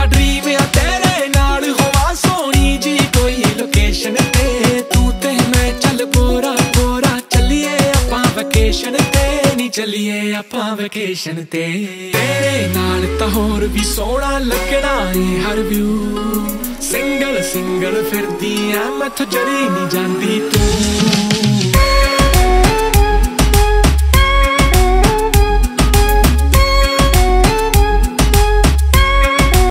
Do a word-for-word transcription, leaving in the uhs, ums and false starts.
dream आ तेरे नाल होवा सोनी जी कोई लोकेशन ते तू ते मैं चल बोरा बोरा चलिए आपां वैकेशन ते नी चलिए आपां वैकेशन ते तेरे नाल तां होर भी सोहना लगना है हर व्यू सिंगल सिंगल फिरदी ऐ मैथों जरी नी जांदी तू